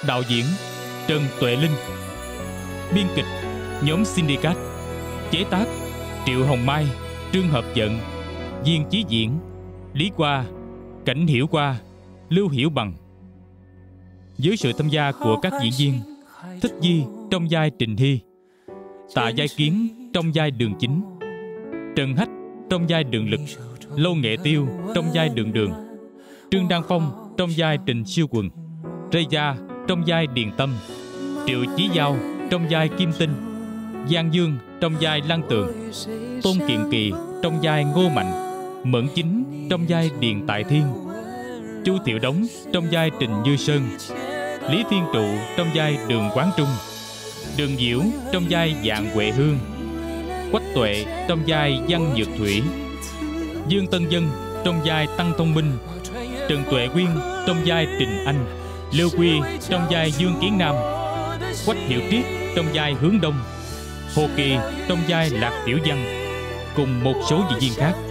Đạo diễn Trần Tuệ Linh. Biên kịch nhóm Syndicate. Chế tác Triệu Hồng Mai, Trương Hợp Vận. Viên chí diễn Lý Qua, Cảnh Hiểu Qua, Lưu Hiểu Bằng. Với sự tham gia của các diễn viên Thích Di trong vai Trình Hy, Tạ Giai Kiến trong vai Đường Chính, Trần Hách trong vai Đường Lực, Lâu Nghệ Tiêu trong vai Đường Đường, Trương Đăng Phong trong vai Trình Siêu Quần, Rây Gia trong vai Điền Tâm, Triệu Chí Giao trong vai Kim Tinh, Giang Dương trong vai Lăng Tường, Tôn Kiện Kỳ trong vai Ngô Mạnh, Mẫn Chính trong vai Điền Tại Thiên, Chu Thiệu Đống trong vai Trình Như Sơn, Lý Thiên Trụ trong vai Đường Quán Trung, Đường Diễu trong vai Dạng Huệ Hương, Quách Tuệ trong vai Văn Nhược Thủy, Dương Tân Dân trong vai Tăng Thông Minh, Trần Tuệ Quyên trong vai Trình Anh, Lưu Quy trong vai Dương Kiến Nam, Quách Hiểu Triết trong vai Hướng Đông, Hồ Kỳ trong vai Lạc Tiểu Văn, cùng một số diễn viên khác.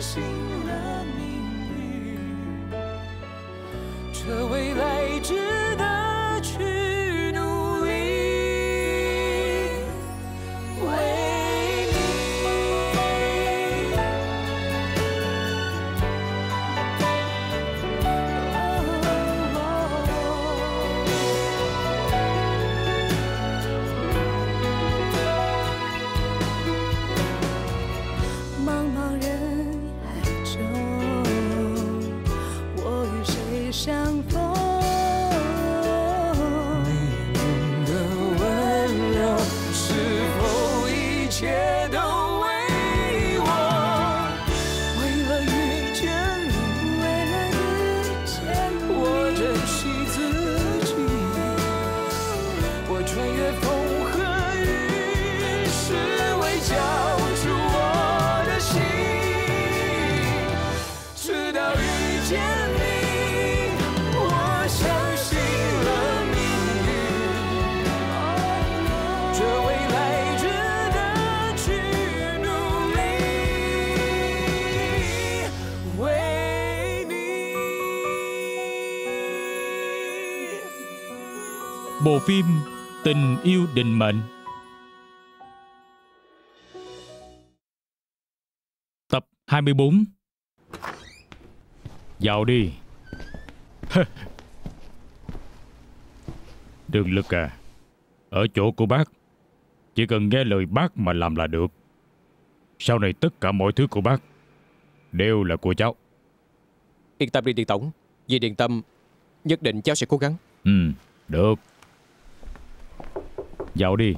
Bộ phim Tình Yêu Định Mệnh. Tập 24. Vào đi. Đường Lực à, ở chỗ của bác, chỉ cần nghe lời bác mà làm là được. Sau này tất cả mọi thứ của bác đều là của cháu. Yên tâm đi Điền Tổng, vì Điền Tâm nhất định cháu sẽ cố gắng. Được. Vào đi.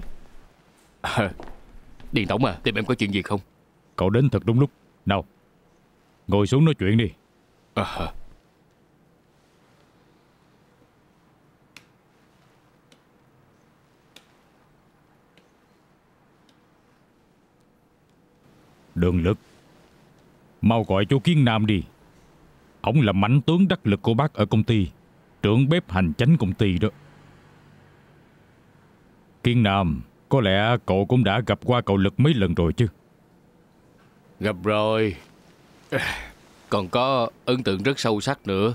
Điền Tổng à, tìm em có chuyện gì không? Cậu đến thật đúng lúc. Nào, ngồi xuống nói chuyện đi. Đường Lực, mau gọi chú Kiến Nam đi. Ông là mãnh tướng đắc lực của bác ở công ty, trưởng bếp hành chánh công ty đó. Kiến Nam, có lẽ cậu cũng đã gặp qua cậu Lực mấy lần rồi chứ? Gặp rồi. Còn có ấn tượng rất sâu sắc nữa.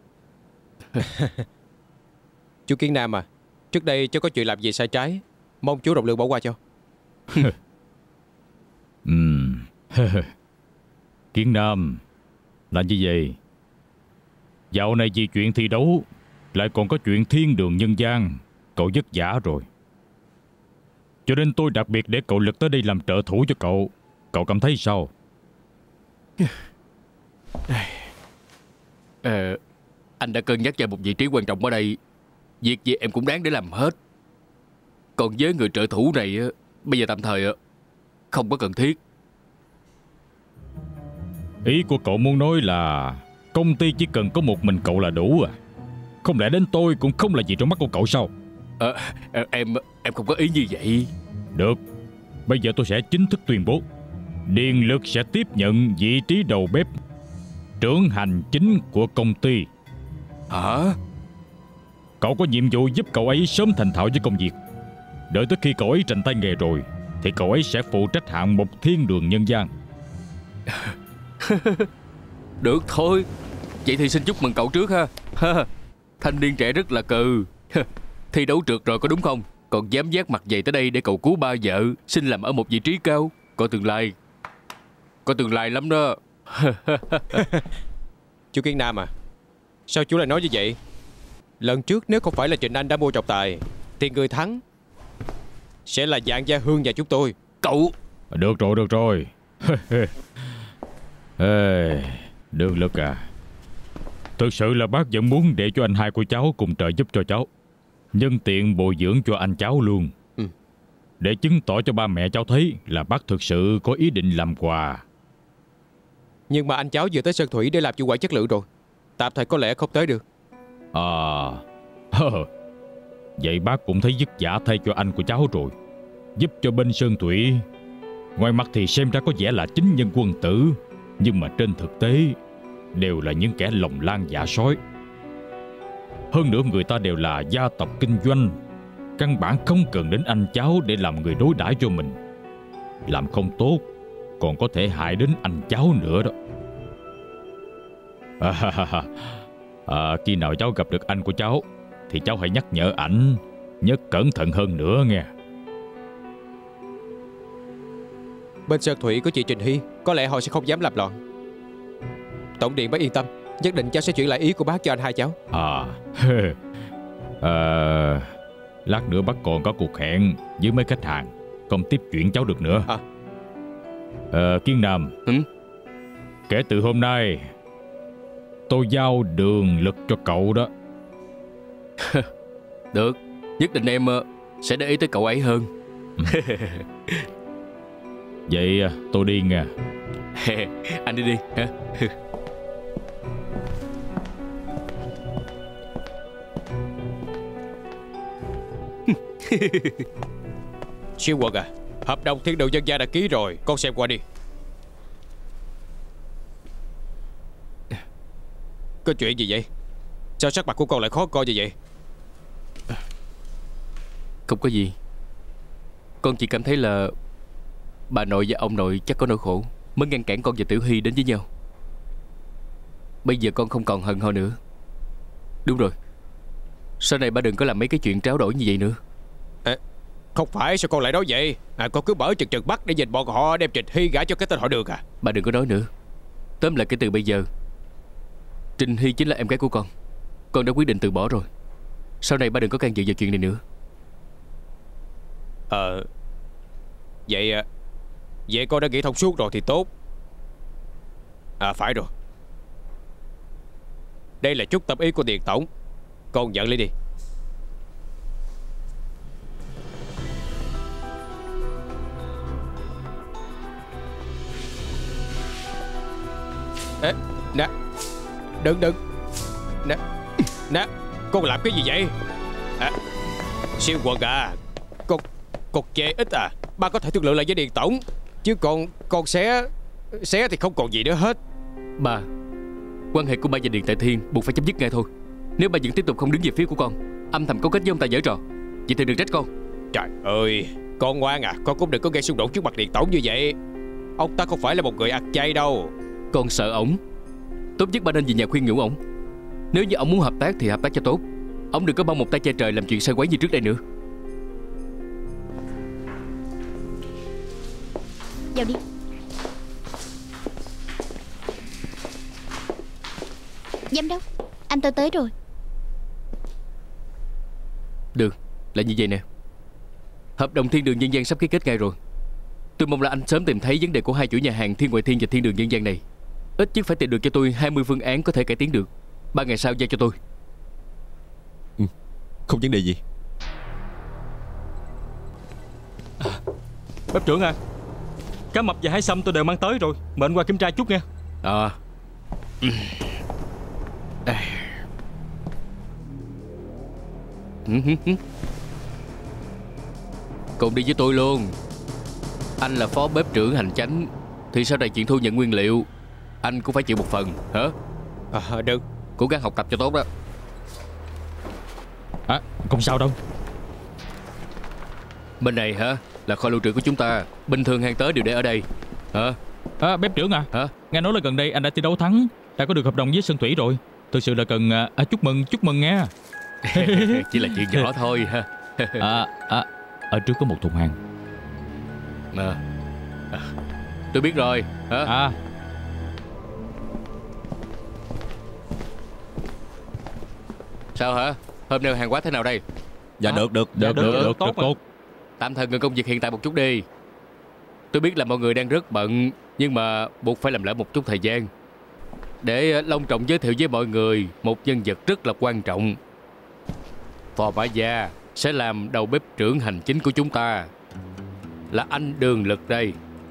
Chú Kiến Nam à, trước đây cháu có chuyện làm gì sai trái, mong chú rộng lượng bỏ qua cho. Kiến Nam, là như vậy. Dạo này vì chuyện thi đấu, lại còn có chuyện thiên đường nhân gian, cậu vất vả rồi. Cho nên tôi đặc biệt để cậu Lực tới đây làm trợ thủ cho cậu. Cậu cảm thấy sao? Anh đã cân nhắc vào một vị trí quan trọng ở đây. Việc gì em cũng đáng để làm hết. Còn với người trợ thủ này, bây giờ tạm thời không có cần thiết. Ý của cậu muốn nói là công ty chỉ cần có một mình cậu là đủ à? Không lẽ đến tôi cũng không là gì trong mắt của cậu sao? Em không có ý như vậy. Được, bây giờ tôi sẽ chính thức tuyên bố Điền Lực sẽ tiếp nhận vị trí đầu bếp trưởng hành chính của công ty. Hả? Cậu có nhiệm vụ giúp cậu ấy sớm thành thạo với công việc. Đợi tới khi cậu ấy rành tay nghề rồi thì cậu ấy sẽ phụ trách hạng mục thiên đường nhân gian. Được thôi, vậy thì xin chúc mừng cậu trước ha. Thanh niên trẻ rất là cừ. Thi đấu trượt rồi có đúng không? Còn dám vác mặt dày tới đây để cầu cứu ba vợ, xin làm ở một vị trí cao. Có tương lai. Có tương lai lắm đó. Chú Kiên Nam à, sao chú lại nói như vậy? Lần trước nếu không phải là Trịnh Anh đã mua trọng tài thì người thắng sẽ là Dạng Gia Hương nhà chúng tôi. Cậu. Được rồi, được rồi. Ê, Đường Lực à, thực sự là bác vẫn muốn để cho anh hai của cháu cùng trợ giúp cho cháu, nhân tiện bồi dưỡng cho anh cháu luôn. Để chứng tỏ cho ba mẹ cháu thấy là bác thực sự có ý định làm quà. Nhưng mà anh cháu vừa tới Sơn Thủy để làm chủ quản chất lượng rồi, tạm thời có lẽ không tới được. Vậy bác cũng thấy vất vả thay cho anh của cháu rồi. Giúp cho bên Sơn Thủy, ngoài mặt thì xem ra có vẻ là chính nhân quân tử, nhưng mà trên thực tế đều là những kẻ lòng lang dạ sói. Hơn nữa người ta đều là gia tộc kinh doanh, căn bản không cần đến anh cháu để làm người đối đãi cho mình. Làm không tốt còn có thể hại đến anh cháu nữa đó. Khi nào cháu gặp được anh của cháu thì cháu hãy nhắc nhở ảnh nhớ cẩn thận hơn nữa nghe. Bên Sơn Thủy có chị Trình Hy, có lẽ họ sẽ không dám làm loạn. Tổng điện bác yên tâm, nhất định cháu sẽ chuyển lại ý của bác cho anh hai cháu. Lát nữa bác còn có cuộc hẹn với mấy khách hàng, không tiếp chuyện cháu được nữa. Kiên Nam, kể từ hôm nay tôi giao Đường Lực cho cậu đó. Được, nhất định em sẽ để ý tới cậu ấy hơn. Vậy tôi đi nha. Anh đi đi ha. Siêu Quần à, hợp đồng Thiên Đường Dân Gia đã ký rồi, con xem qua đi. Có chuyện gì vậy? Sao sắc mặt của con lại khó coi như vậy? Không có gì. Con chỉ cảm thấy là bà nội và ông nội chắc có nỗi khổ mới ngăn cản con và Tiểu Hy đến với nhau. Bây giờ con không còn hận họ nữa. Đúng rồi, sau này ba đừng có làm mấy cái chuyện tráo đổi như vậy nữa. Không phải, sao con lại nói vậy? Con cứ mở chừng chừng bắt để nhìn bọn họ đem Trình Hy gả cho cái tên họ Đường à? Bà đừng có nói nữa. Tóm lại kể từ bây giờ Trình Hy chính là em gái của con. Con đã quyết định từ bỏ rồi. Sau này ba đừng có can dự vào chuyện này nữa. Vậy con đã nghĩ thông suốt rồi thì tốt. Phải rồi, đây là chút tâm ý của Điền Tổng, con nhận lấy đi. Nè, đừng Nè, con làm cái gì vậy? Siêu Quần à, con chê ít à. Ba có thể thương lượng lại với Điền Tổng, chứ con xé thì không còn gì nữa hết. Ba, quan hệ của ba và Điền Tại Thiên buộc phải chấm dứt ngay thôi. Nếu ba vẫn tiếp tục không đứng về phía của con, âm thầm cấu kết với ông ta giở trò, vậy thì đừng trách con. Trời ơi, con ngoan à, con cũng đừng có gây xung đột trước mặt Điền Tổng như vậy. Ông ta không phải là một người ăn chay đâu. Con sợ ổng. Tốt nhất ba nên về nhà khuyên nhủ ổng. Nếu như ổng muốn hợp tác thì hợp tác cho tốt. Ổng đừng có băng một tay che trời làm chuyện sai quấy như trước đây nữa. Vào đi. Giám đốc, anh tôi tới rồi. Được, là như vậy nè. Hợp đồng Thiên Đường Nhân Gian sắp ký kết ngay rồi. Tôi mong là anh sớm tìm thấy vấn đề của hai chủ nhà hàng Thiên Ngoại Thiên và Thiên Đường Nhân Gian này. Ít nhất phải tìm được cho tôi 20 phương án có thể cải tiến được. 3 ngày sau giao cho tôi. Không vấn đề gì. Bếp trưởng à, cá mập và hải sâm tôi đều mang tới rồi, mời anh qua kiểm tra chút nha. Cùng đi với tôi luôn. Anh là phó bếp trưởng hành chánh thì sau này chuyện thu nhận nguyên liệu anh cũng phải chịu một phần hả? Được. Cố gắng học tập cho tốt đó. Không sao đâu. Bên này hả, là kho lưu trữ của chúng ta. Bình thường hàng tới đều để ở đây hả? Bếp trưởng à, Hả? nghe nói là gần đây anh đã thi đấu thắng, đã có được hợp đồng với Sơn Thủy rồi. Thực sự là cần chúc mừng nha. Chỉ là chuyện nhỏ thôi ha. Ở trước có một thùng hàng. Tôi biết rồi hả? Sao hả? Hôm nay hàng hóa thế nào đây? Dạ được tốt. Tạm thời ngừng công việc hiện tại một chút đi. Tôi biết là mọi người đang rất bận, nhưng mà buộc phải làm lỡ một chút thời gian để long trọng giới thiệu với mọi người một nhân vật rất là quan trọng. Phò Mã Gia sẽ làm đầu bếp trưởng hành chính của chúng ta, là anh Đường Lực đây.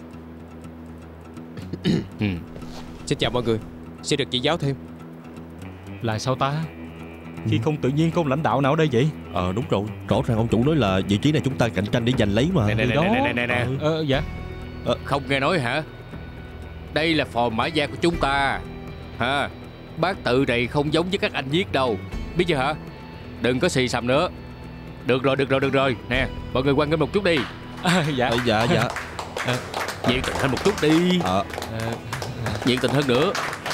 Xin chào mọi người, xin được chỉ giáo thêm. Là sao ta? Khi không tự nhiên không lãnh đạo nào ở đây vậy? Đúng rồi. Rõ ràng ông chủ nói là vị trí này chúng ta cạnh tranh để giành lấy mà. Nè. Dạ. Không nghe nói hả? Đây là Phò Mã Gia của chúng ta ha. Bác tự này không giống với các anh viết đâu, biết chưa hả? Đừng có xì xầm nữa. Được rồi. Nè, mọi người quan nghênh một chút đi. Dạ. Nhiệt tình hơn một chút đi. Nhiệt tình hơn nữa.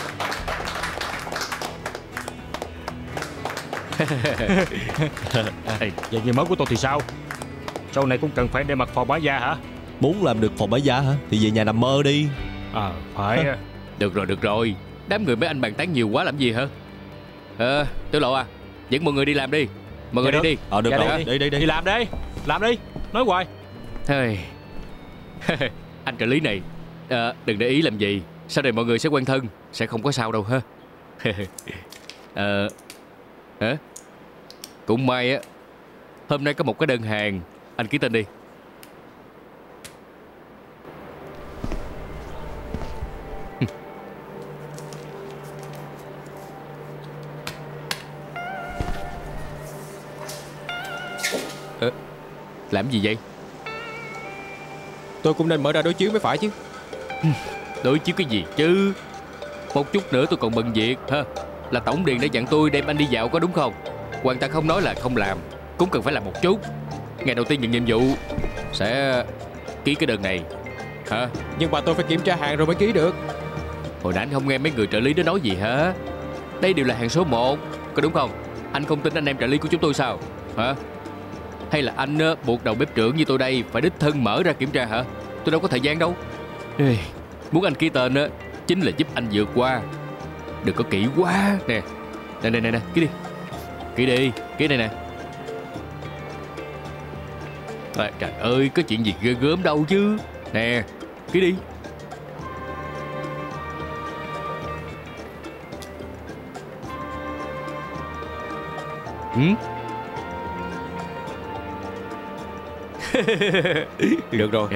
Vậy nghề mới của tôi thì sao? Sau này cũng cần phải đem mặt Phò Mã Gia hả? Muốn làm được Phò Mã Gia hả? Thì về nhà nằm mơ đi. Phải. Được rồi. Đám người mấy anh bàn tán nhiều quá làm gì hả? Tiểu Lộ à, dẫn mọi người đi làm đi. Mọi người đi. Được Dạ, rồi. Đi. Đi làm đi. Nói hoài. Anh trợ lý này, đừng để ý làm gì. Sau này mọi người sẽ quen thân, sẽ không có sao đâu ha. Hả? Cũng may á, hôm nay có một cái đơn hàng, anh ký tên đi. Làm gì vậy? Tôi cũng nên mở ra đối chiếu mới phải chứ. Đối chiếu cái gì chứ? Một chút nữa tôi còn bận việc ha. Là tổng điền đã dặn tôi đem anh đi dạo có đúng không? Hoàn toàn không nói là không làm, cũng cần phải làm một chút. Ngày đầu tiên nhận nhiệm vụ sẽ ký cái đơn này hả? Nhưng mà tôi phải kiểm tra hàng rồi mới ký được. Hồi nãy anh không nghe mấy người trợ lý đó nói gì hả? Đây đều là hàng số 1, có đúng không? Anh không tin anh em trợ lý của chúng tôi sao hả? Hay là anh buộc đầu bếp trưởng như tôi đây phải đích thân mở ra kiểm tra hả? Tôi đâu có thời gian đâu. Muốn anh ký tên á chính là giúp anh vượt qua. Đừng có kỹ quá nè. Nè, ký đi. Ký đây nè. Trời ơi, có chuyện gì ghê gớm đâu chứ. Nè, ký đi. Được rồi.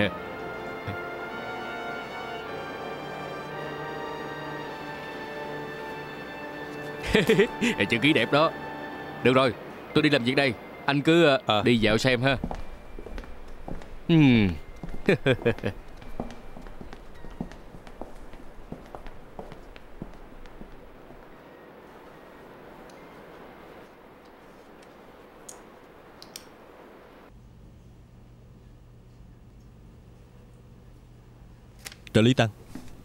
Chữ ký đẹp đó. Được rồi, tôi đi làm việc đây. Anh cứ đi dạo xem ha. Trợ lý Tăng.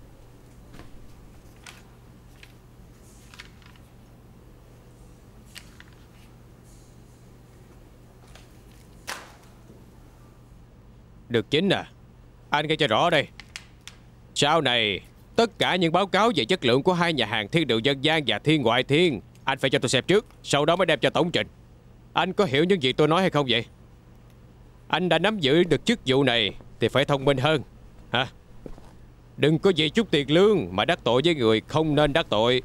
Được chính à. Anh nghe cho rõ đây. Sau này tất cả những báo cáo về chất lượng của hai nhà hàng Thiên Đường Dân Gian và Thiên Ngoại Thiên anh phải cho tôi xem trước, sau đó mới đem cho tổng trình. Anh có hiểu những gì tôi nói hay không vậy? Anh đã nắm giữ được chức vụ này thì phải thông minh hơn hả? Đừng có vì chút tiền lương mà đắc tội với người không nên đắc tội.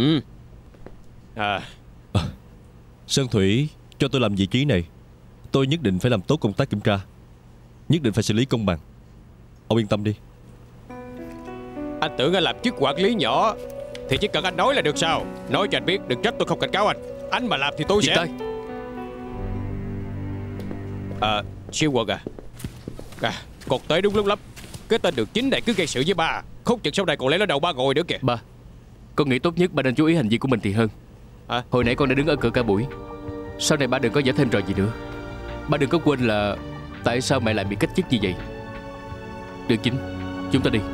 Sơn Thủy cho tôi làm vị trí này, tôi nhất định phải làm tốt công tác kiểm tra, nhất định phải xử lý công bằng. Ông yên tâm đi. Anh tưởng anh làm chức quản lý nhỏ thì chỉ cần anh nói là được sao? Nói cho anh biết, đừng trách tôi không cảnh cáo anh. Anh mà làm thì tôi sẽ... Siêu Quần còn tới đúng lúc lắm. Cái tên Đường Chính này cứ gây sự với ba, không chừng sau này còn lấy nó đầu ba ngồi nữa kìa. Ba, con nghĩ tốt nhất ba nên chú ý hành vi của mình thì hơn. Hồi nãy con đã đứng ở cửa cả buổi. Sau này ba đừng có giả thêm trò gì nữa. Ba đừng có quên là tại sao mẹ lại bị cách chức như vậy. Đường Chính, chúng ta đi.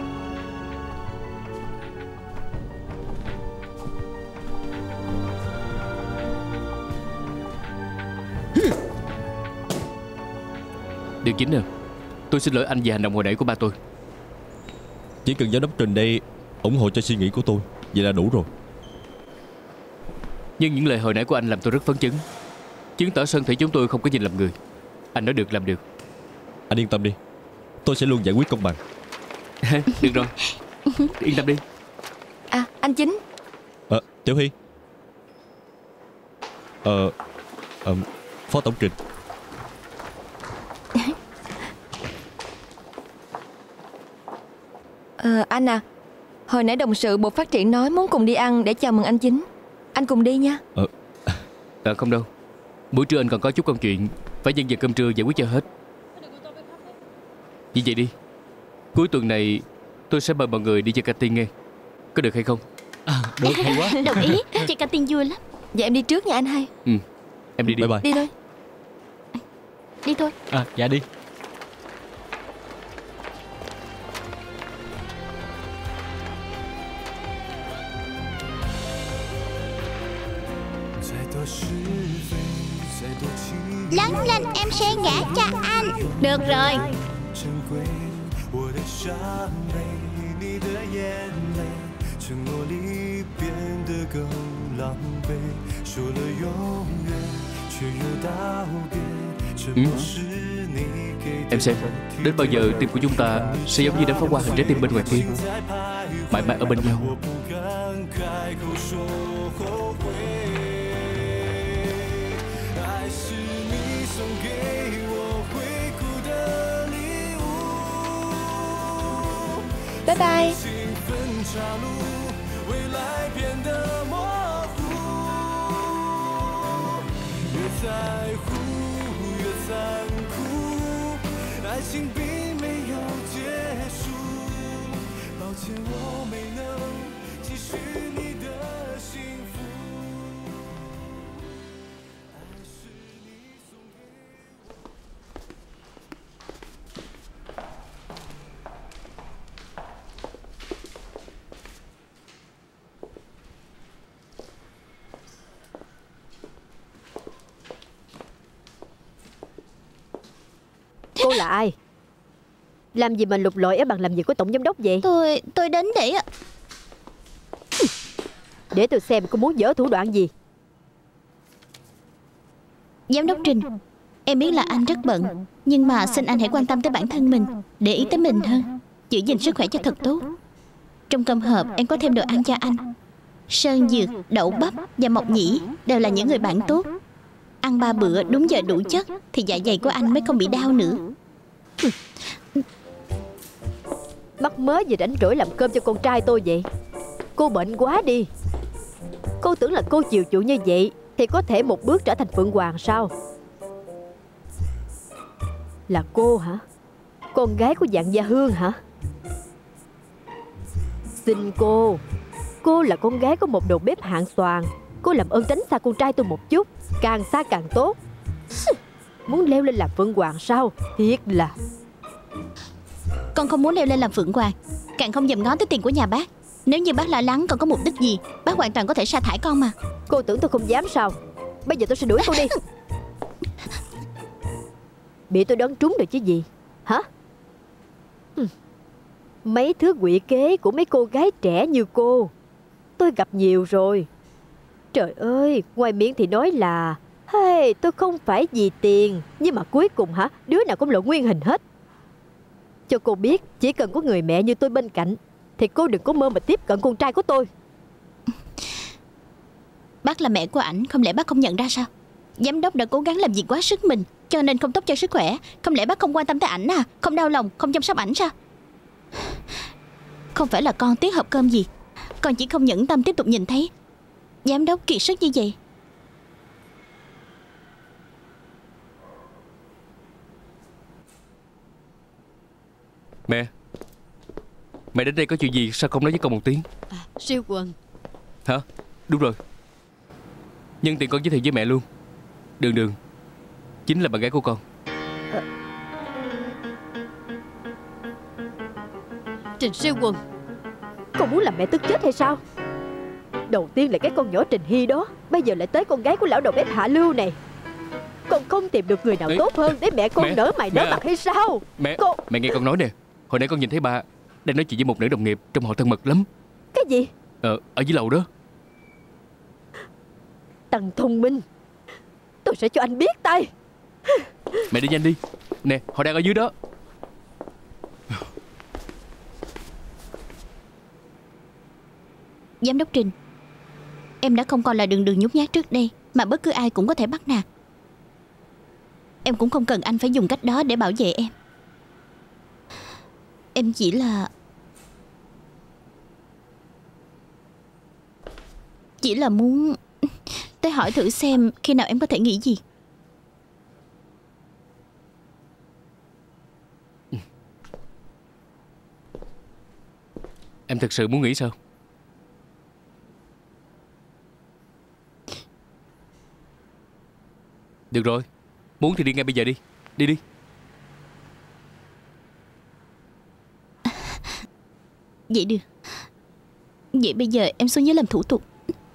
Điều Chính à, tôi xin lỗi anh về hành động hồi nãy của ba tôi. Chỉ cần giám đốc Trình đây ủng hộ cho suy nghĩ của tôi, vậy là đủ rồi. Nhưng những lời hồi nãy của anh làm tôi rất phấn chấn, chứng tỏ Sơn Thủy chúng tôi không có nhìn lầm người. Anh nói được làm được. Anh yên tâm đi, tôi sẽ luôn giải quyết công bằng. Được rồi, yên tâm đi. À, anh Chính. Tiểu Hy. Phó Tổng Trình. Anh à, hồi nãy đồng sự Bộ Phát triển nói muốn cùng đi ăn để chào mừng anh Chính. Anh cùng đi nha. Không đâu, buổi trưa anh còn có chút công chuyện, phải nhân giờ cơm trưa giải quyết cho hết. Như vậy đi, cuối tuần này tôi sẽ mời mọi người đi chơi cà tiên nghe. Có được hay không? Được, hay quá. Đồng ý, chơi cà tiên vui lắm. Dạ em đi trước nha anh hai. Em đi đi. Bye bye. Đi thôi. Đi thôi. Dạ đi. Lớn lên em sẽ gả cho anh. Được rồi. Em xem, đến bao giờ tim của chúng ta sẽ giống như đám pháo hoa hình trái tim bên ngoài kia, mãi mãi ở bên nhau. Bye bye. Cô là ai? Làm gì mà lục lọi ở bàn làm việc của tổng giám đốc vậy? Tôi đến Để tôi xem cô muốn dở thủ đoạn gì. Giám đốc Trình, em biết là anh rất bận, nhưng mà xin anh hãy quan tâm tới bản thân mình, để ý tới mình hơn, giữ gìn sức khỏe cho thật tốt. Trong cơm hộp em có thêm đồ ăn cho anh. Sơn Dược, đậu bắp và mộc nhĩ đều là những người bạn tốt. Ăn 3 bữa đúng giờ đủ chất thì dạ dày của anh mới không bị đau nữa. Mắc mớ gì rảnh rỗi làm cơm cho con trai tôi vậy? Cô bệnh quá đi. Cô tưởng là cô chiều chuộng như vậy thì có thể một bước trở thành Phượng Hoàng sao? Là cô hả? Con gái của Dạng Gia Hương hả? Xin cô là con gái của một đầu bếp hạng xoàn. Cô làm ơn tránh xa con trai tôi một chút, càng xa càng tốt. Muốn leo lên làm Phượng Hoàng sao? Thiệt là. Con không muốn leo lên làm Phượng Hoàng, càng không dòm ngó tới tiền của nhà bác. Nếu như bác lo lắng còn có mục đích gì, bác hoàn toàn có thể sa thải con mà. Cô tưởng tôi không dám sao? Bây giờ tôi sẽ đuổi cô đi. Bị tôi đoán trúng rồi chứ gì? Hả? Mấy thứ quỷ kế của mấy cô gái trẻ như cô tôi gặp nhiều rồi. Trời ơi, ngoài miệng thì nói là hey, tôi không phải vì tiền, nhưng mà cuối cùng hả, đứa nào cũng lộ nguyên hình hết. Cho cô biết, chỉ cần có người mẹ như tôi bên cạnh thì cô đừng có mơ mà tiếp cận con trai của tôi. Bác là mẹ của ảnh, không lẽ bác không nhận ra sao? Giám đốc đã cố gắng làm việc quá sức mình, cho nên không tốt cho sức khỏe. Không lẽ bác không quan tâm tới ảnh à? Không đau lòng, không chăm sóc ảnh sao? Không phải là con tiếc hộp cơm gì, con chỉ không nhẫn tâm tiếp tục nhìn thấy giám đốc kiệt sức như vậy. Mẹ đến đây có chuyện gì sao không nói với con một tiếng? Siêu Quần. Hả? Đúng rồi, nhân tiện con giới thiệu với mẹ luôn. Đường chính là bạn gái của con. Trình Siêu Quần, con muốn làm mẹ tức chết hay sao? Đầu tiên là cái con nhỏ Trình Hy đó, bây giờ lại tới con gái của lão đầu bếp Hạ Lưu này. Con không không tìm được người nào tốt hơn để mẹ con nở mày nở mặt hay sao? Mẹ nghe con nói nè. Hồi nãy con nhìn thấy ba đang nói chuyện với một nữ đồng nghiệp trong họ thân mật lắm. Cái gì? Ở dưới lầu đó. Thằng thông minh, tôi sẽ cho anh biết tay. Mẹ đi nhanh đi. Nè, họ đang ở dưới đó. Giám đốc Trình, em đã không còn là đường nhút nhát trước đây mà bất cứ ai cũng có thể bắt nạt. Em cũng không cần anh phải dùng cách đó để bảo vệ em. Em chỉ là muốn tới hỏi thử xem khi nào em có thể nghĩ gì. Em thực sự muốn nghĩ sao? Được rồi, muốn thì đi ngay bây giờ đi. Đi đi. Vậy được. Vậy bây giờ em xuống dưới làm thủ tục.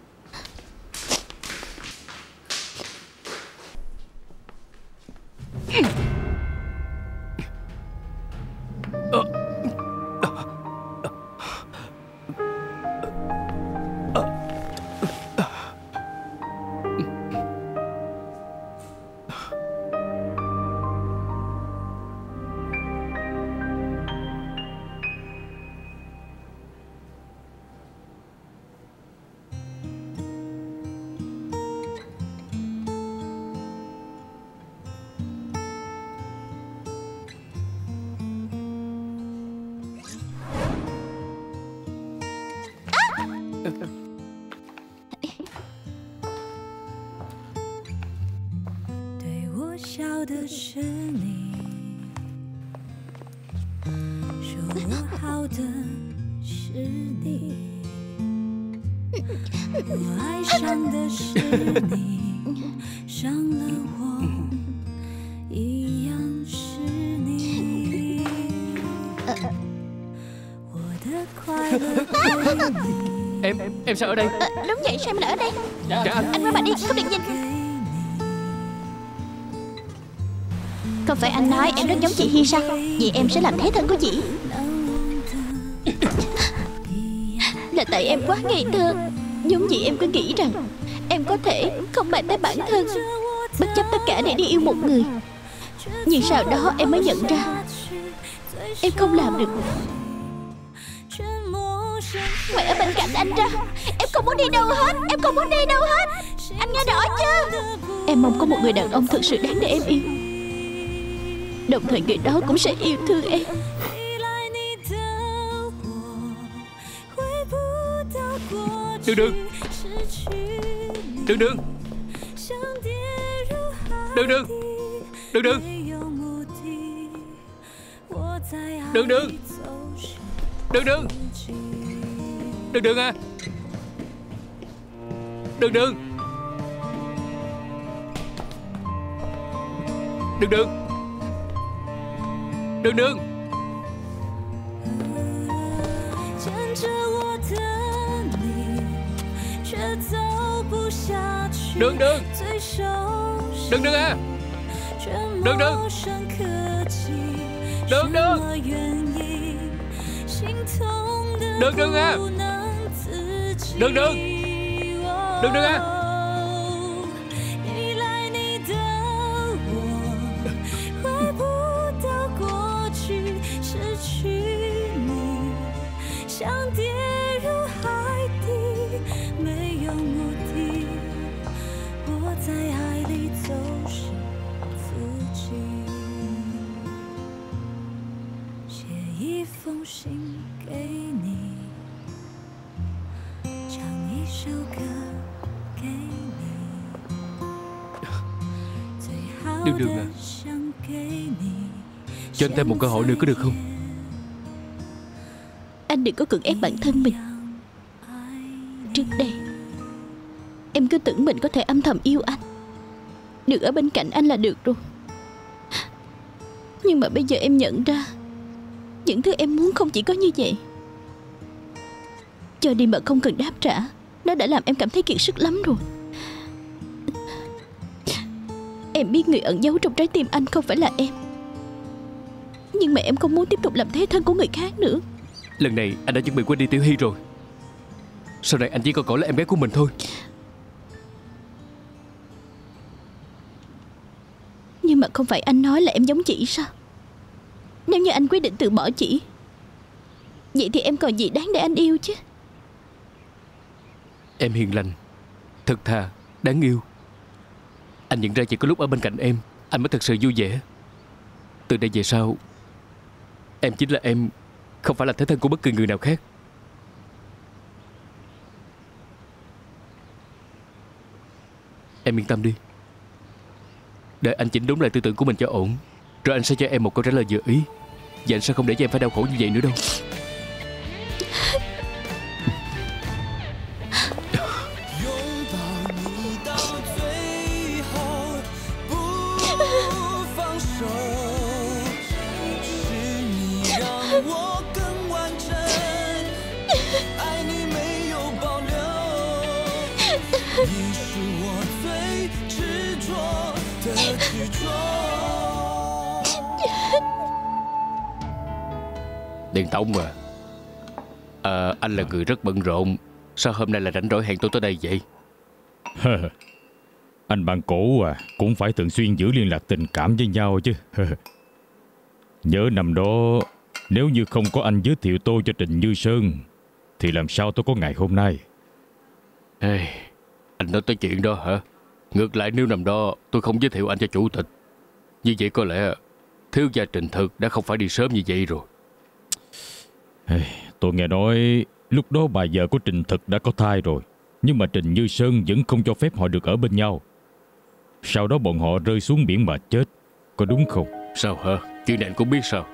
Em sao ở đây? Đúng vậy, sao em lại ở đây? Anh qua bà đi, không được nhìn. Không phải anh nói em rất giống chị Hi sao? Vậy em sẽ làm thế thân của chị. Là tại em quá ngây thơ. Giống vậy em cứ nghĩ rằng em có thể không bàn tới bản thân, bất chấp tất cả để đi yêu một người. Nhưng sau đó em mới nhận ra em không làm được. Mày ở bên cạnh anh ra. Em không muốn đi đâu hết. Em không muốn đi đâu hết. Anh nghe rõ chưa? Em mong có một người đàn ông thực sự đáng để em yêu, đồng thời người đó cũng sẽ yêu thương em. Đường Đường. Đường Đường. Đường Đường. Đường Đường. Đường Đường. Đường Đường. Đường Đường à. Đường Đường. Đường Đường. Đường Đường. Đường Đường. Đường Đường à. Đường Đường. Đường Đường. Đường Đường à. Đường Đường. Đường Đường à. Đường Đường à, cho anh thêm một cơ hội nữa có được không? Anh đừng có cưỡng ép bản thân mình. Trước đây em cứ tưởng mình có thể âm thầm yêu anh, được ở bên cạnh anh là được rồi. Nhưng mà bây giờ em nhận ra những thứ em muốn không chỉ có như vậy. Cho đi mà không cần đáp trả, nó đã làm em cảm thấy kiệt sức lắm rồi. Em biết người ẩn giấu trong trái tim anh không phải là em, nhưng mà em không muốn tiếp tục làm thế thân của người khác nữa. Lần này anh đã chuẩn bị quên đi Tiểu Hy rồi. Sau này anh chỉ còn là em bé của mình thôi. Nhưng mà không phải anh nói là em giống chị sao? Nếu như anh quyết định từ bỏ chị, vậy thì em còn gì đáng để anh yêu chứ? Em hiền lành, thật thà, đáng yêu. Anh nhận ra chỉ có lúc ở bên cạnh em, anh mới thật sự vui vẻ. Từ đây về sau, em chính là em, không phải là thế thân của bất kỳ người nào khác. Em yên tâm đi. Đợi anh chỉnh đúng lại tư tưởng của mình cho ổn, rồi anh sẽ cho em một câu trả lời vừa ý. Và anh sẽ không để cho em phải đau khổ như vậy nữa đâu. Điền Tông anh là người rất bận rộn, sao hôm nay lại rảnh rỗi hẹn tôi tới đây vậy? Anh bạn cũ cũng phải thường xuyên giữ liên lạc tình cảm với nhau chứ. Nhớ năm đó, nếu như không có anh giới thiệu tôi cho Trình Như Sơn thì làm sao tôi có ngày hôm nay. Anh nói tới chuyện đó hả? Ngược lại, nếu năm đó tôi không giới thiệu anh cho chủ tịch, như vậy có lẽ thiếu gia Trình Thực đã không phải đi sớm như vậy rồi. Tôi nghe nói lúc đó bà vợ của Trình Thực đã có thai rồi, nhưng mà Trình Như Sơn vẫn không cho phép họ được ở bên nhau. Sau đó bọn họ rơi xuống biển mà chết, có đúng không? Sao hả? Chuyện này anh cũng biết sao?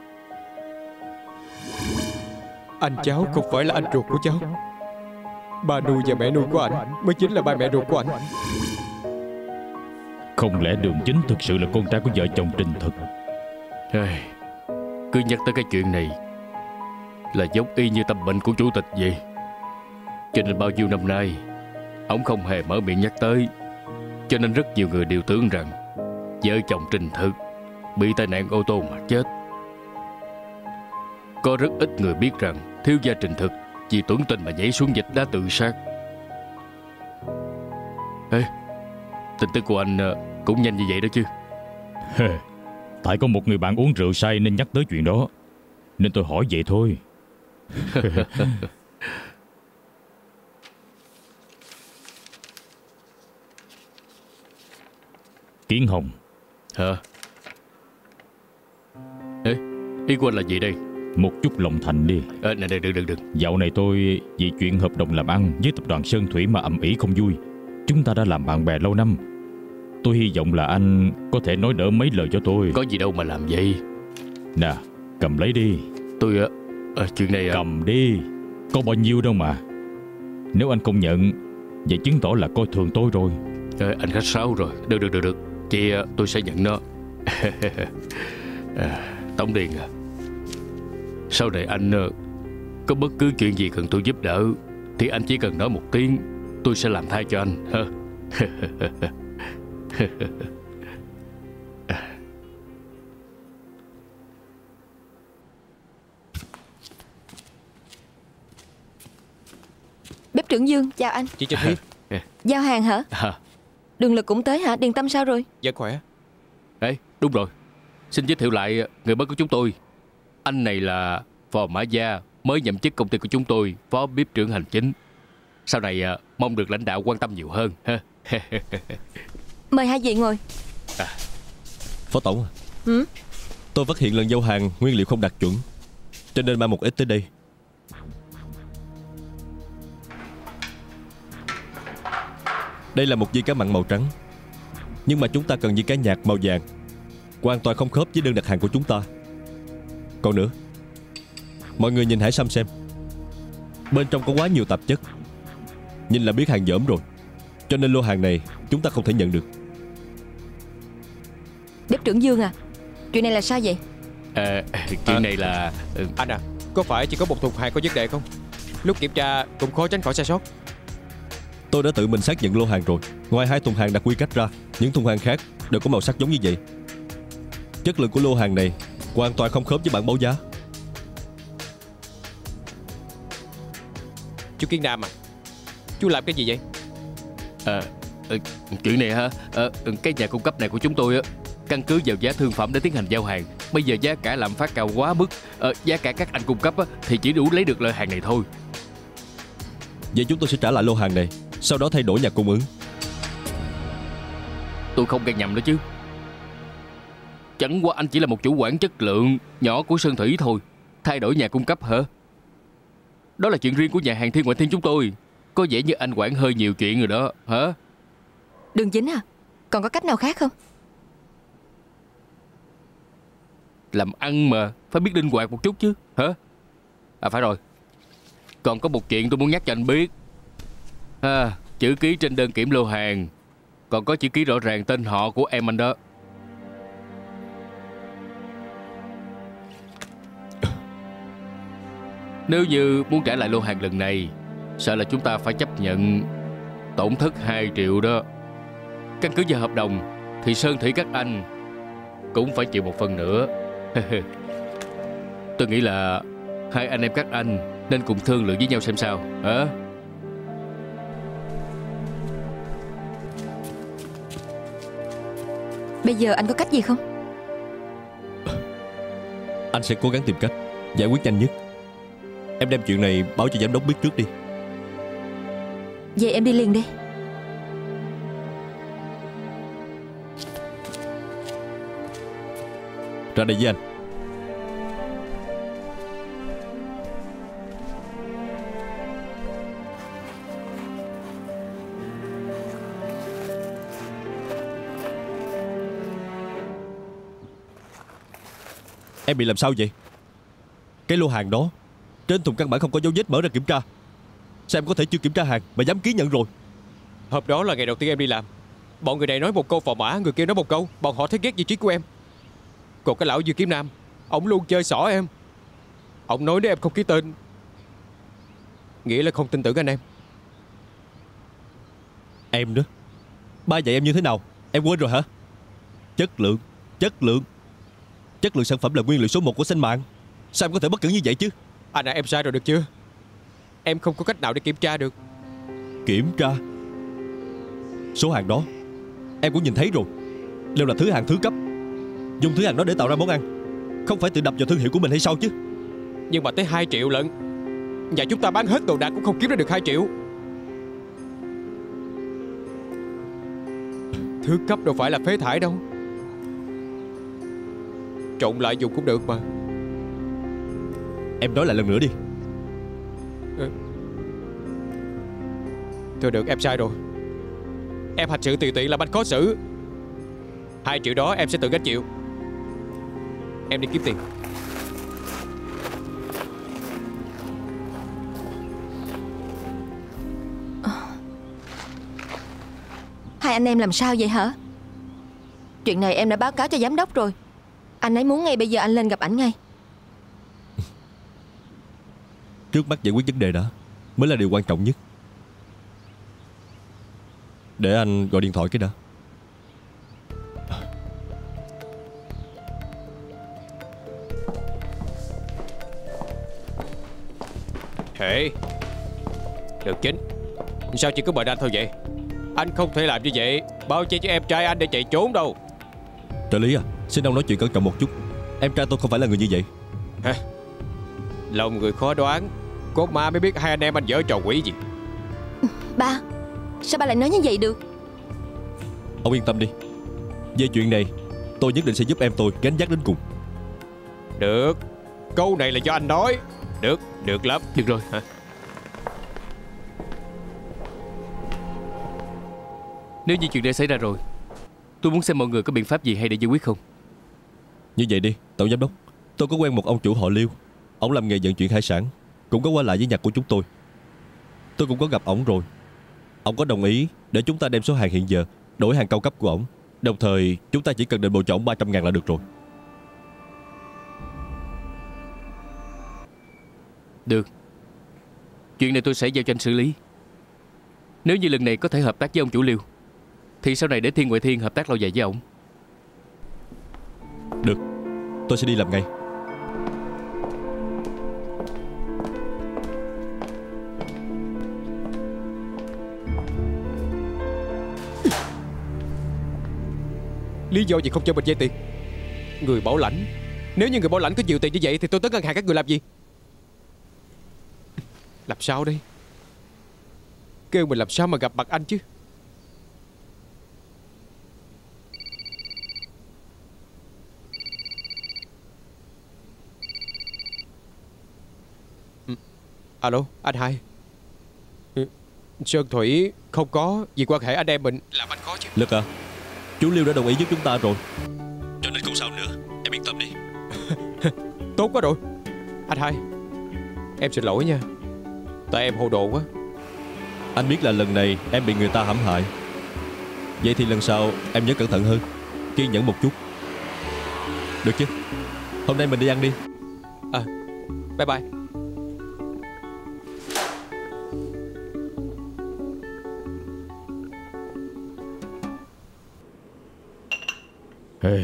Anh cháu không phải là anh ruột của cháu. Ba nuôi và mẹ nuôi của anh mới chính là ba mẹ ruột của anh. Không lẽ Đường Chính thực sự là con trai của vợ chồng Trình Thực? Cứ nhắc tới cái chuyện này là giống y như tâm bệnh của chủ tịch vậy. Cho nên bao nhiêu năm nay ông không hề mở miệng nhắc tới. Cho nên rất nhiều người đều tưởng rằng vợ chồng Trình Thực bị tai nạn ô tô mà chết. Có rất ít người biết rằng thiếu gia Trình Thực vì tuấn tình mà nhảy xuống vách đá tự sát. Tin tức của anh cũng nhanh như vậy đó chứ? Tại có một người bạn uống rượu say nên nhắc tới chuyện đó, nên tôi hỏi vậy thôi. Kiến Hồng. Hả? Ý của anh là gì đây? Một chút lòng thành đi. Này, đừng. Dạo này tôi vì chuyện hợp đồng làm ăn với tập đoàn Sơn Thủy mà ầm ĩ không vui. Chúng ta đã làm bạn bè lâu năm. Tôi hy vọng là anh có thể nói đỡ mấy lời cho tôi. Có gì đâu mà làm vậy. Nè, cầm lấy đi. Tôi chuyện này cầm đi. Có bao nhiêu đâu mà. Nếu anh không nhận, vậy chứng tỏ là coi thường tôi rồi. Anh khách sáo rồi. Được. Chị tôi sẽ nhận nó. Tổng Điền sau này anh có bất cứ chuyện gì cần tôi giúp đỡ thì anh chỉ cần nói một tiếng, tôi sẽ làm thay cho anh ha. Bếp trưởng Dương, chào anh. Chị Trinh Hiên. Giao hàng hả? Đường Lực cũng tới hả? Điền Tâm sao rồi? Dạ khỏe. Đúng rồi. Xin giới thiệu lại người mới của chúng tôi. Anh này là Phò Mã Gia, mới nhậm chức công ty của chúng tôi, phó bếp trưởng hành chính. Sau này mong được lãnh đạo quan tâm nhiều hơn ha. Mời hai vị ngồi. Phó Tổng, tôi phát hiện lần giao hàng nguyên liệu không đạt chuẩn, cho nên mang một ít tới đây. Đây là một viên cá mặn màu trắng, nhưng mà chúng ta cần viên cá nhạt màu vàng, hoàn toàn không khớp với đơn đặt hàng của chúng ta. Còn nữa, mọi người nhìn hải sâm xem, bên trong có quá nhiều tạp chất, nhìn là biết hàng dởm rồi. Cho nên lô hàng này chúng ta không thể nhận được. Bếp trưởng Dương à, chuyện này là sao vậy? Chuyện này là Anh có phải chỉ có một thùng hàng có vấn đề không? Lúc kiểm tra cũng khó tránh khỏi sai sót. Tôi đã tự mình xác nhận lô hàng rồi. Ngoài 2 thùng hàng đặt quy cách ra, những thùng hàng khác đều có màu sắc giống như vậy. Chất lượng của lô hàng này hoàn toàn không khớp với bản báo giá. Chú Kiến Nam à, chú làm cái gì vậy? Chuyện này hả? Cái nhà cung cấp này của chúng tôi á, căn cứ vào giá thương phẩm để tiến hành giao hàng. Bây giờ giá cả lạm phát cao quá mức. Giá cả các anh cung cấp á, thì chỉ đủ lấy được loại hàng này thôi. Vậy chúng tôi sẽ trả lại lô hàng này, sau đó thay đổi nhà cung ứng. Tôi không nghe nhầm nữa chứ. Chẳng qua anh chỉ là một chủ quản chất lượng nhỏ của Sơn Thủy thôi. Thay đổi nhà cung cấp hả? Đó là chuyện riêng của nhà hàng Thiên Ngoại Thiên chúng tôi. Có vẻ như anh quản hơi nhiều chuyện rồi đó, hả? Đường Chính à, còn có cách nào khác không? Làm ăn mà, phải biết linh hoạt một chút chứ, hả? À phải rồi, còn có một chuyện tôi muốn nhắc cho anh biết. Chữ ký trên đơn kiểm lô hàng, còn có chữ ký rõ ràng tên họ của em anh đó. Nếu như muốn trả lại lô hàng lần này, sợ là chúng ta phải chấp nhận tổn thất 2 triệu đó. Căn cứ vào hợp đồng thì Sơn Thủy các anh cũng phải chịu một phần nữa. Tôi nghĩ là hai anh em các anh nên cùng thương lượng với nhau xem sao, hả? Bây giờ anh có cách gì không? Anh sẽ cố gắng tìm cách giải quyết nhanh nhất. Em đem chuyện này báo cho giám đốc biết trước đi. Vậy em đi liền đi. Ra đây với anh. Em bị làm sao vậy? Cái lô hàng đó trên thùng căn bản không có dấu vết mở ra kiểm tra. Sao em có thể chưa kiểm tra hàng mà dám ký nhận rồi? Hôm đó là ngày đầu tiên em đi làm. Bọn người này nói một câu phò mã, người kia nói một câu. Bọn họ thấy ghét vị trí của em. Còn cái lão Dư Kiếm Nam, ông luôn chơi xỏ em. Ông nói nếu em không ký tên, nghĩa là không tin tưởng anh em. Em đó, ba dạy em như thế nào em quên rồi hả? Chất lượng sản phẩm là nguyên liệu số 1 của sinh mạng. Sao em có thể bất cẩn như vậy chứ? Anh em sai rồi được chưa? Em không có cách nào để kiểm tra được. Kiểm tra? Số hàng đó em cũng nhìn thấy rồi, đều là thứ hàng thứ cấp. Dùng thứ hàng đó để tạo ra món ăn, không phải tự đập vào thương hiệu của mình hay sao chứ? Nhưng mà tới 2 triệu lận. Nhà chúng ta bán hết đồ đạc cũng không kiếm ra được 2 triệu. Thứ cấp đâu phải là phế thải đâu. Trộn lại dùng cũng được mà. Em nói lại lần nữa đi. Thôi được, em sai rồi. Em hành sự tùy tiện làm anh khó xử. 2 triệu đó em sẽ tự gánh chịu. Em đi kiếm tiền. Hai anh em làm sao vậy hả? Chuyện này em đã báo cáo cho giám đốc rồi. Anh ấy muốn ngay bây giờ anh lên gặp ảnh ngay. Trước mắt giải quyết vấn đề đó mới là điều quan trọng nhất. Để anh gọi điện thoại cái đã. Hey, được Chính, sao chỉ có mình anh thôi vậy? Anh không thể làm như vậy, bao che cho em trai anh để chạy trốn đâu. Trợ lý à, xin ông nói chuyện cẩn trọng một chút. Em trai tôi không phải là người như vậy. Hả? Lòng người khó đoán, có ma mới biết hai anh em anh giở trò quỷ gì. Ba, sao ba lại nói như vậy được? Ông yên tâm đi. Về chuyện này tôi nhất định sẽ giúp em tôi gánh vác đến cùng. Được, câu này là do anh nói. Được, được lắm. Được rồi. Hả? Nếu như chuyện đã xảy ra rồi, tôi muốn xem mọi người có biện pháp gì hay để giải quyết không. Như vậy đi, tổng giám đốc, tôi có quen một ông chủ họ Liêu. Ông làm nghề vận chuyển hải sản, cũng có qua lại với nhà của chúng tôi. Tôi cũng có gặp ổng rồi. Ông có đồng ý để chúng ta đem số hàng hiện giờ đổi hàng cao cấp của ổng. Đồng thời chúng ta chỉ cần đền bù cho ổng 300.000 là được rồi. Được. Chuyện này tôi sẽ giao cho anh xử lý. Nếu như lần này có thể hợp tác với ông chủ Liêu, thì sau này để Thiên Ngoại Thiên hợp tác lâu dài với ông. Được, tôi sẽ đi làm ngay. Lý do gì không cho mình vay tiền? Người bảo lãnh. Nếu như người bảo lãnh có nhiều tiền như vậy thì tôi tới ngân hàng các người làm gì? Làm sao đây? Kêu mình làm sao mà gặp mặt anh chứ? Alo, anh Hai. Sơn Thủy không có vì quan hệ anh em mình làm anh khó chứ. Lực à, chú Liêu đã đồng ý giúp chúng ta rồi, cho nên không sao nữa. Em yên tâm đi. Tốt quá rồi. Anh Hai, em xin lỗi nha, tại em hồ đồ quá. Anh biết là lần này em bị người ta hãm hại, vậy thì lần sau em nhớ cẩn thận hơn, kiên nhẫn một chút, được chứ? Hôm nay mình đi ăn đi. Bye bye. Hey.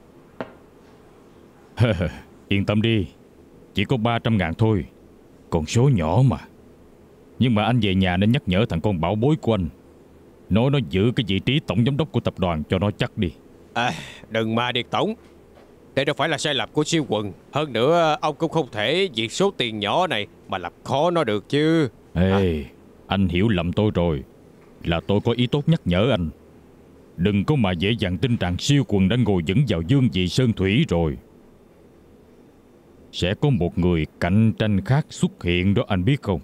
Yên tâm đi, chỉ có 300.000 thôi, con số nhỏ mà. Nhưng mà anh về nhà nên nhắc nhở thằng con bảo bối của anh, nói nó giữ cái vị trí tổng giám đốc của tập đoàn cho nó chắc đi. Đừng mà Điệt Tổng, đây đâu phải là sai lầm của Siêu Quần. Hơn nữa ông cũng không thể vì số tiền nhỏ này mà làm khó nó được chứ. Anh hiểu lầm tôi rồi, là tôi có ý tốt nhắc nhở anh. Đừng có mà dễ dàng tin rằng Siêu Quần đã ngồi vững vào dương vị Sơn Thủy rồi. Sẽ có một người cạnh tranh khác xuất hiện đó, anh biết không?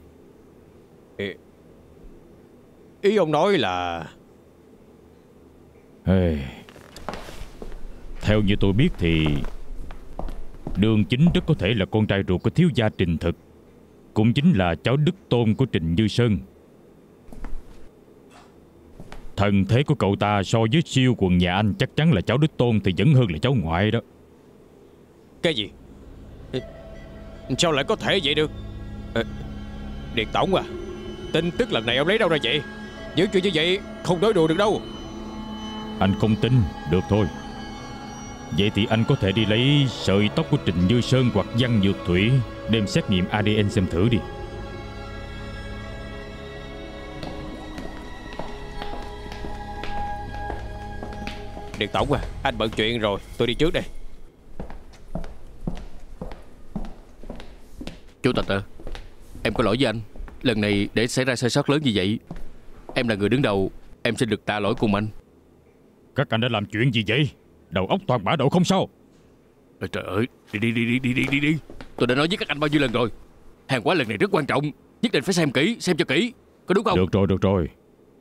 Ý ông nói là... Theo như tôi biết thì Đường Chính rất có thể là con trai ruột của thiếu gia Trình Thực, cũng chính là cháu đích tôn của Trình Như Sơn. Thần thế của cậu ta so với Siêu Quần nhà anh chắc chắn là cháu đích tôn thì vẫn hơn là cháu ngoại đó. Cái gì? Sao lại có thể vậy được? Điệt Tổng à, tin tức lần này ông lấy đâu ra vậy? Những chuyện như vậy không nói đùa được đâu. Anh không tin, được thôi. Vậy thì anh có thể đi lấy sợi tóc của Trình Như Sơn hoặc Văn Nhược Thủy, đem xét nghiệm ADN xem thử đi. Điệt Tổng à, anh bận chuyện rồi, tôi đi trước đây. Chủ tịch à, em có lỗi với anh. Lần này để xảy ra sai sót lớn như vậy, em là người đứng đầu, em xin được tạ lỗi cùng anh. Các anh đã làm chuyện gì vậy? Đầu óc toàn bả đậu không sao? Trời ơi, đi. Tôi đã nói với các anh bao nhiêu lần rồi, hàng hóa lần này rất quan trọng, nhất định phải xem kỹ, xem cho kỹ, có đúng không? Được rồi.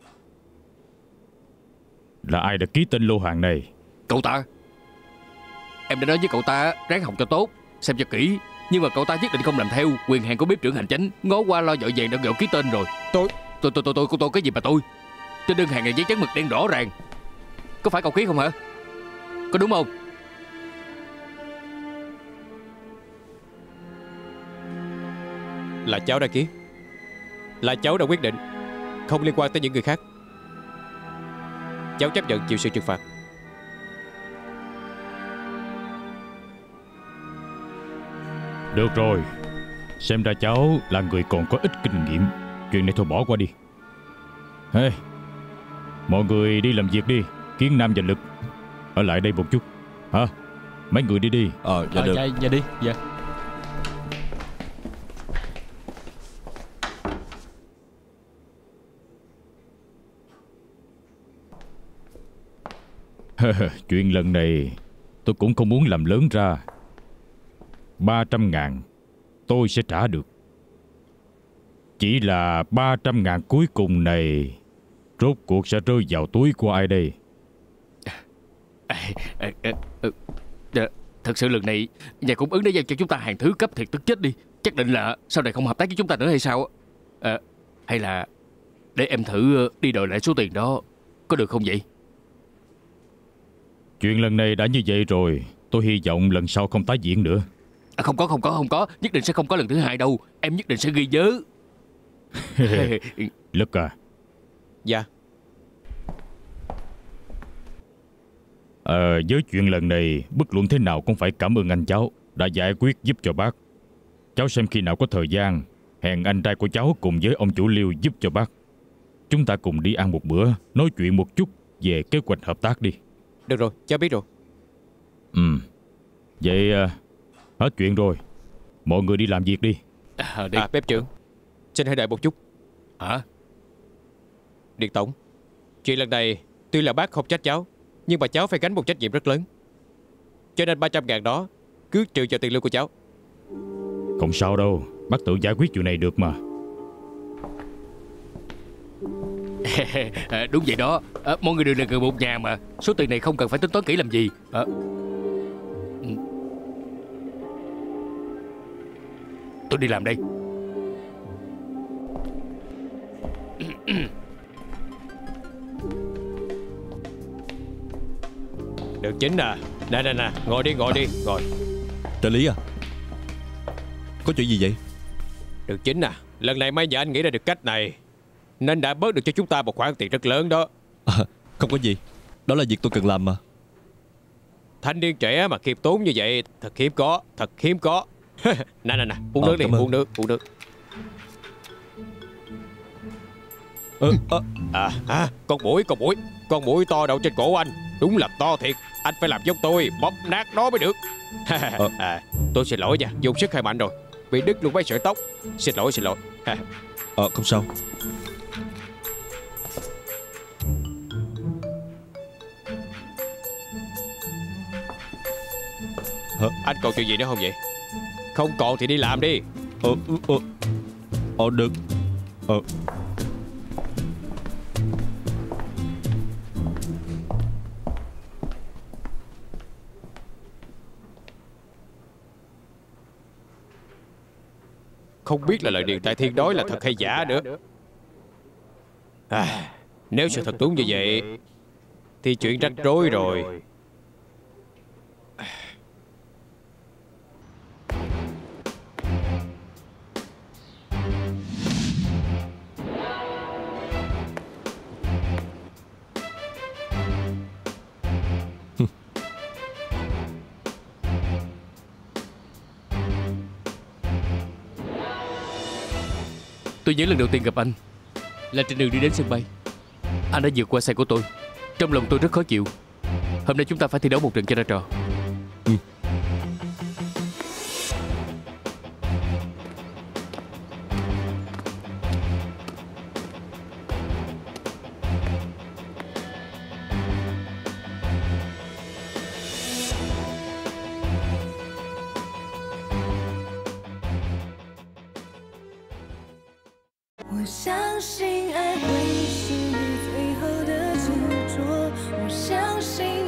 Là ai đã ký tên lô hàng này? Cậu ta. Em đã nói với cậu ta ráng học cho tốt, xem cho kỹ, nhưng mà cậu ta nhất định không làm theo. Quyền hạn của bếp trưởng hành chánh ngó qua lo vội vàng đã gọi ký tên rồi. Tôi cái gì mà tôi? Trên đơn hàng này giấy trắng mực đen rõ ràng. Có phải cậu ký không hả? Có đúng không? Là cháu đã ký, là cháu đã quyết định, không liên quan tới những người khác. Cháu chấp nhận chịu sự trừng phạt. Được rồi, xem ra cháu là người còn có ít kinh nghiệm, chuyện này thôi bỏ qua đi. Mọi người đi làm việc đi. Kiến Nam và Lực ở lại đây một chút. Hả? Mấy người đi đi. Dạ được. Dạ đi. Dạ. Chuyện lần này tôi cũng không muốn làm lớn ra. 300.000 tôi sẽ trả được. Chỉ là 300.000 cuối cùng này rốt cuộc sẽ rơi vào túi của ai đây? Thật sự lần này nhà cung ứng đã giao cho chúng ta hàng thứ cấp thiệt tức chết đi. Chắc định là sau này không hợp tác với chúng ta nữa hay sao? Hay là để em thử đi đòi lại số tiền đó, có được không vậy? Chuyện lần này đã như vậy rồi, tôi hy vọng lần sau không tái diễn nữa. Không có, nhất định sẽ không có lần thứ hai đâu. Em nhất định sẽ ghi nhớ. Lực à, Dạ. Với chuyện lần này, bất luận thế nào cũng phải cảm ơn anh cháu đã giải quyết giúp cho bác. Cháu xem khi nào có thời gian, hẹn anh trai của cháu cùng với ông chủ Liêu giúp cho bác. Chúng ta cùng đi ăn một bữa, nói chuyện một chút về kế hoạch hợp tác đi. Được rồi, cháu biết rồi. Vậy hết chuyện rồi, mọi người đi làm việc đi. Bếp trưởng, xin hãy đợi một chút. Hả? Điền tổng, chuyện lần này tuy là bác không trách cháu, nhưng mà cháu phải gánh một trách nhiệm rất lớn. Cho nên 300.000 đó cứ trừ cho tiền lương của cháu. Không sao đâu, bác tự giải quyết chuyện này được mà. Đúng vậy đó. Mọi người đều là người một nhà mà. Số tiền này không cần phải tính toán kỹ làm gì. Tôi đi làm đây. Được chính à. Nè, ngồi đi, ngồi. Trợ lý à, có chuyện gì vậy? Được chính à, lần này mấy nhà anh nghĩ ra được cách này, nên đã bớt được cho chúng ta một khoản tiền rất lớn đó. Không có gì, đó là việc tôi cần làm mà. Thanh niên trẻ mà khiêm tốn như vậy thật hiếm có. Nè, uống nước đi, uống nước. Con muỗi to đậu trên cổ anh, đúng là to thiệt. Anh phải làm giống tôi, bóp nát nó mới được. Tôi xin lỗi nha, dùng sức hơi mạnh rồi, bị đứt luôn mấy sợi tóc. Xin lỗi. Không sao. Anh còn chuyện gì nữa không vậy? Không còn thì đi làm đi. Được. Không biết là lời Điền Tại Thiên nói là thật hay giả nữa. Nếu sự thật đúng như vậy thì chuyện rắc rối rồi. Tôi nhớ lần đầu tiên gặp anh là trên đường đi đến sân bay. Anh đã vượt qua xe của tôi. Trong lòng tôi rất khó chịu. Hôm nay chúng ta phải thi đấu một trận cho ra trò. 我相信爱会是你最后的执着，我相信